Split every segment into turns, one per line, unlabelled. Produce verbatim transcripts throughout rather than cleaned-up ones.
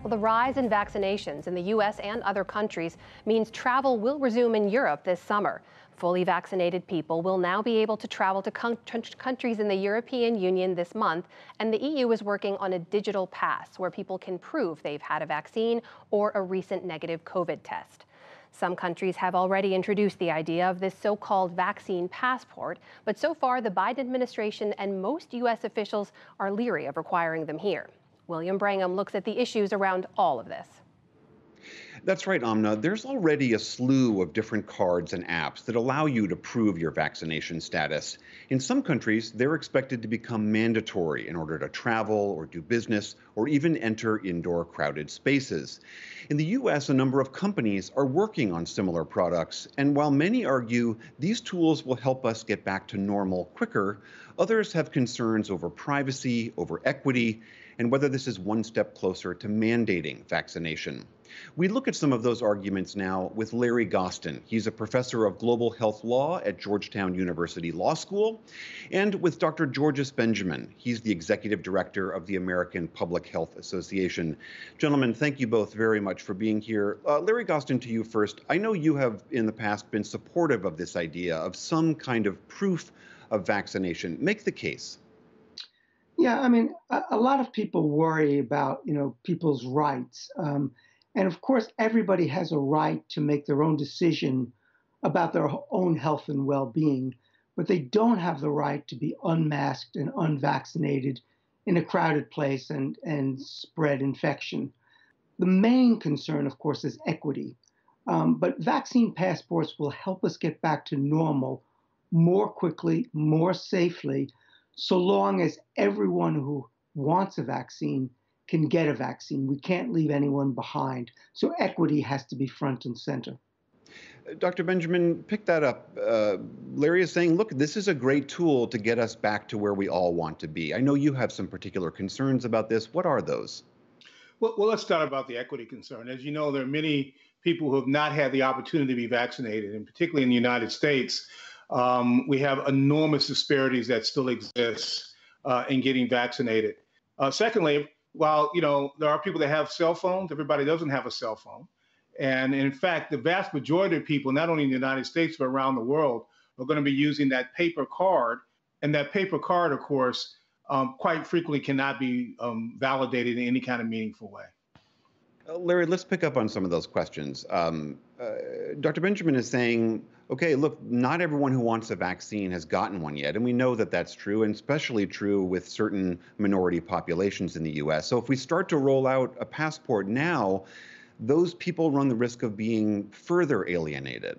Well, the rise in vaccinations in the U S and other countries means travel will resume in Europe this summer. Fully vaccinated people will now be able to travel to countries in the European Union this month, and the E U is working on a digital pass where people can prove they've had a vaccine or a recent negative COVID test. Some countries have already introduced the idea of this so-called vaccine passport, but so far the Biden administration and most U S officials are leery of requiring them here. William Brangham looks at the issues around all of this.
That's right, Amna. There's already a slew of different cards and apps that allow you to prove your vaccination status. In some countries, they're expected to become mandatory in order to travel or do business or even enter indoor crowded spaces. In the U S, a number of companies are working on similar products, and while many argue these tools will help us get back to normal quicker, others have concerns over privacy, over equity, and whether this is one step closer to mandating vaccination. We look at some of those arguments now with Larry Gostin. He's a professor of global health law at Georgetown University Law School, and with Doctor Georges Benjamin. He's the executive director of the American Public Health Association. Gentlemen, thank you both very much for being here. Uh, Larry Gostin, to you first. I know you have in the past been supportive of this idea of some kind of proof of vaccination. Make the case.
Yeah, I mean, a, a lot of people worry about, you know, people's rights. Um, and of course, everybody has a right to make their own decision about their own health and well-being, but they don't have the right to be unmasked and unvaccinated in a crowded place and, and spread infection. The main concern, of course, is equity. Um, but vaccine passports will help us get back to normal more quickly, more safely, so long as everyone who wants a vaccine can get a vaccine. We can't leave anyone behind. So equity has to be front and center.
Doctor Benjamin, pick that up. Uh, Larry is saying, look, this is a great tool to get us back to where we all want to be. I know you have some particular concerns about this. What are those?
Well, well, let's start about the equity concern. As you know, there are many people who have not had the opportunity to be vaccinated, and particularly in the United States, um, we have enormous disparities that still exist uh, in getting vaccinated. Uh, secondly, while you know there are people that have cell phones, everybody doesn't have a cell phone. And in fact, the vast majority of people, not only in the United States, but around the world, are going to be using that paper card. And that paper card, of course, um, quite frequently cannot be um, validated in any kind of meaningful way.
Uh, Larry, let's pick up on some of those questions. Um, uh, Doctor Benjamin is saying, okay, look, not everyone who wants a vaccine has gotten one yet. And we know that that's true, and especially true with certain minority populations in the U S. So if we start to roll out a passport now, those people run the risk of being further alienated.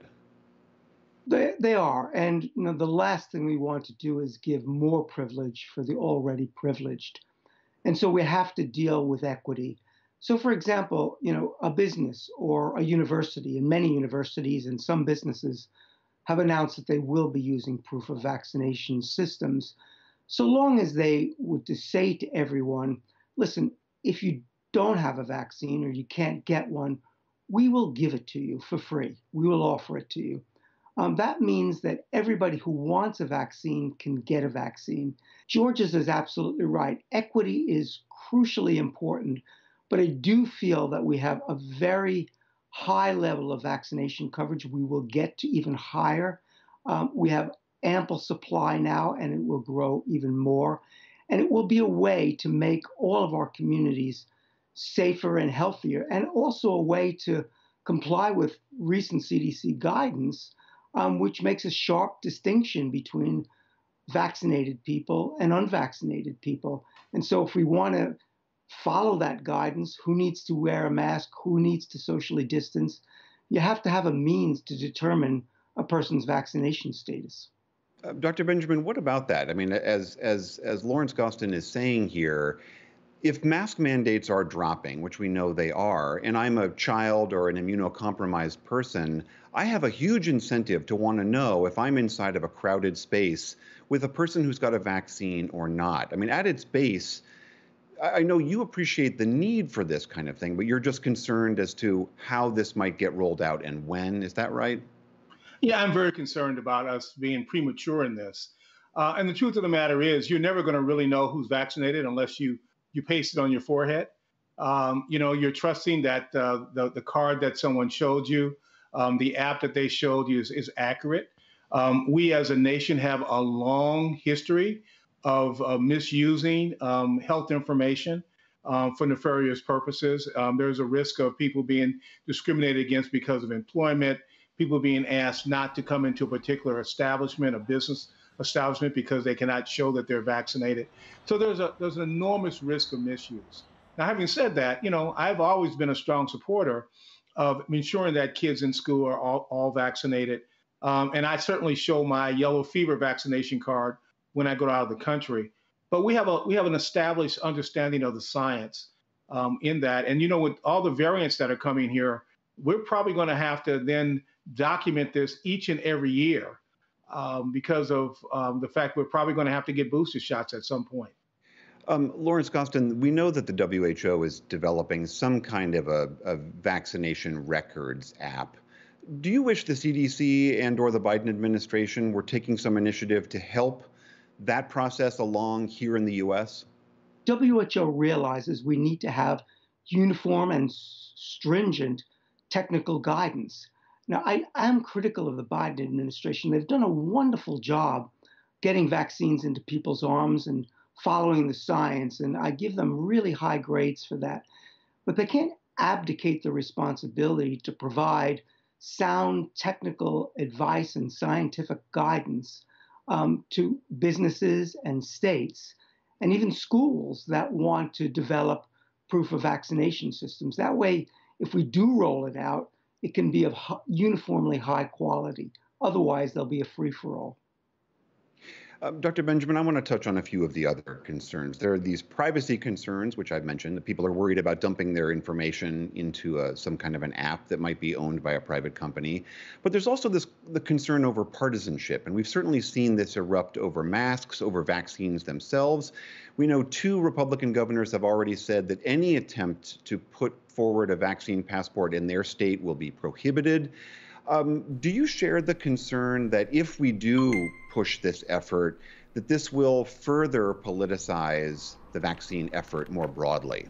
They, they are. And you know, the last thing we want to do is give more privilege for the already privileged. And so we have to deal with equity. So, for example, you know, a business or a university, and many universities and some businesses have announced that they will be using proof of vaccination systems, so long as they would to say to everyone, listen, if you don't have a vaccine or you can't get one, we will give it to you for free. We will offer it to you. Um, that means that everybody who wants a vaccine can get a vaccine. Georges is absolutely right. Equity is crucially important, but I do feel that we have a very high level of vaccination coverage. We will get to even higher. Um, we have ample supply now, and it will grow even more. And it will be a way to make all of our communities safer and healthier, and also a way to comply with recent C D C guidance, um, which makes a sharp distinction between vaccinated people and unvaccinated people. And so if we want to follow that guidance, who needs to wear a mask, who needs to socially distance, you have to have a means to determine a person's vaccination status.
Uh, Doctor Benjamin, what about that? I mean, as as as Lawrence Gostin is saying here, if mask mandates are dropping, which we know they are, and I'm a child or an immunocompromised person, I have a huge incentive to want to know if I'm inside of a crowded space with a person who's got a vaccine or not. I mean, at its base, I know you appreciate the need for this kind of thing, but you're just concerned as to how this might get rolled out and when. Is that right?
Yeah, I'm very concerned about us being premature in this. Uh, and the truth of the matter is, you're never going to really know who's vaccinated unless you you paste it on your forehead. Um, you know, you're trusting that uh, the, the card that someone showed you, um, the app that they showed you is, is accurate. Um, we as a nation have a long history of uh, misusing um, health information um, for nefarious purposes. Um, there's a risk of people being discriminated against because of employment, people being asked not to come into a particular establishment, a business establishment, because they cannot show that they're vaccinated. So there's a there's an enormous risk of misuse. Now, having said that, you know, I've always been a strong supporter of ensuring that kids in school are all, all vaccinated. Um, and I certainly show my yellow fever vaccination card when I go out of the country. But we have a we have an established understanding of the science um, in that. And you know, with all the variants that are coming here, we're probably going to have to then document this each and every year um, because of um, the fact we're probably going to have to get booster shots at some point.
Um, Lawrence Gostin, we know that the W H O is developing some kind of a, a vaccination records app. Do you wish the C D C and or the Biden administration were taking some initiative to help that process along here in the U S?
W H O realizes we need to have uniform and stringent technical guidance. Now, I am critical of the Biden administration. They've done a wonderful job getting vaccines into people's arms and following the science, and I give them really high grades for that. But they can't abdicate the responsibility to provide sound technical advice and scientific guidance um, to businesses and states and even schools that want to develop proof of vaccination systems. That way, if we do roll it out, it can be of uniformly high quality. Otherwise, there'll be a free-for-all.
Uh, Doctor Benjamin, I want to touch on a few of the other concerns. There are these privacy concerns, which I've mentioned, that people are worried about dumping their information into a, some kind of an app that might be owned by a private company. But there's also this the concern over partisanship, and we've certainly seen this erupt over masks, over vaccines themselves. We know two Republican governors have already said that any attempt to put forward a vaccine passport in their state will be prohibited. Um, do you share the concern that if we do push this effort, that this will further politicize the vaccine effort more broadly?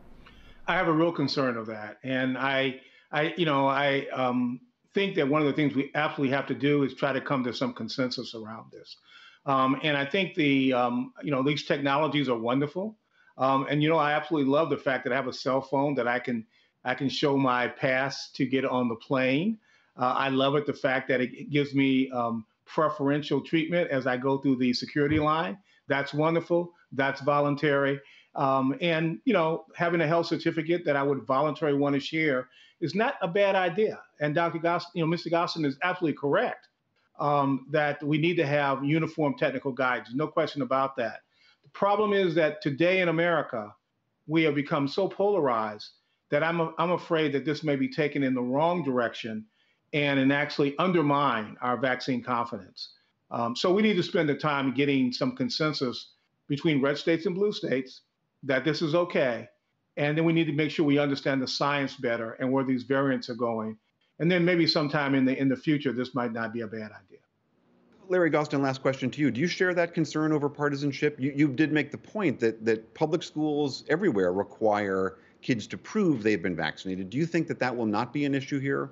I have a real concern of that, and I, I, you know, I um, think that one of the things we absolutely have to do is try to come to some consensus around this. Um, and I think the, um, you know, these technologies are wonderful, um, and you know, I absolutely love the fact that I have a cell phone that I can, I can show my pass to get on the plane. Uh, I love it, the fact that it gives me um, preferential treatment as I go through the security line. That's wonderful. That's voluntary. Um, and, you know, having a health certificate that I would voluntarily want to share is not a bad idea. And Doctor Gostin, you know, Mister Gostin is absolutely correct um, that we need to have uniform technical guidance. No question about that. The problem is that today in America, we have become so polarized that I'm, I'm afraid that this may be taken in the wrong direction and, and actually undermine our vaccine confidence. Um, so we need to spend the time getting some consensus between red states and blue states that this is okay. And then we need to make sure we understand the science better and where these variants are going. And then maybe sometime in the in the future, this might not be a bad idea.
Larry Gostin, last question to you. Do you share that concern over partisanship? You, you did make the point that, that public schools everywhere require kids to prove they've been vaccinated. Do you think that that will not be an issue here?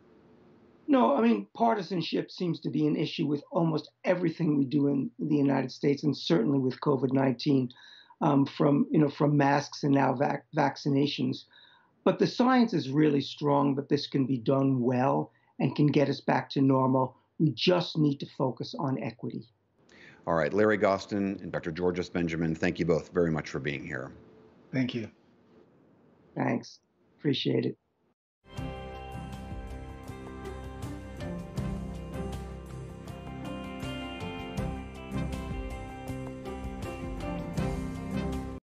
No, I mean, partisanship seems to be an issue with almost everything we do in the United States, and certainly with COVID nineteen, um, from, you know, from masks and now vac- vaccinations. But the science is really strong that this can be done well and can get us back to normal. We just need to focus on equity.
All right, Larry Gostin and Doctor Georges Benjamin, thank you both very much for being here.
Thank you.
Thanks. Appreciate it.